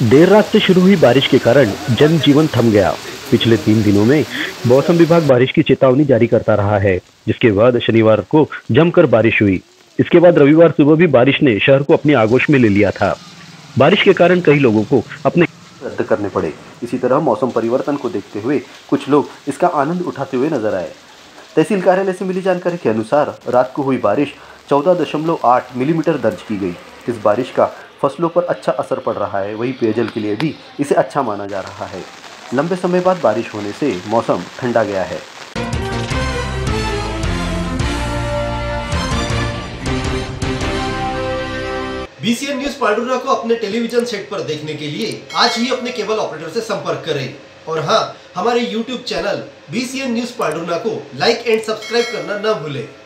देर रात से शुरू हुई बारिश के कारण जनजीवन थम गया। पिछले 3 दिनों में मौसम विभाग बारिश की चेतावनी जारी करता रहा है, जिसके बाद शनिवार को जमकर बारिश हुई। इसके बाद रविवार सुबह भी बारिश ने शहर को अपनी आगोश में ले लिया था। बारिश के कारण कई लोगों को अपने रद्द करने पड़े। इसी तरह मौसम परिवर्तन को देखते हुए कुछ लोग इसका आनंद उठाते हुए नजर आए। तहसील कार्यालय से मिली जानकारी के अनुसार रात को हुई बारिश 14.8 मिलीमीटर दर्ज की गई। इस बारिश का फसलों पर अच्छा असर पड़ रहा है, वहीं पेयजल के लिए भी इसे अच्छा माना जा रहा है। लंबे समय बाद बारिश होने से मौसम ठंडा गया है। BCN न्यूज पांडुर्णा को अपने टेलीविजन सेट पर देखने के लिए आज ही अपने केबल ऑपरेटर से संपर्क करें। और हाँ, हमारे YouTube channel BCN news Pandhurna को लाइक एंड सब्सक्राइब करना न भूलें।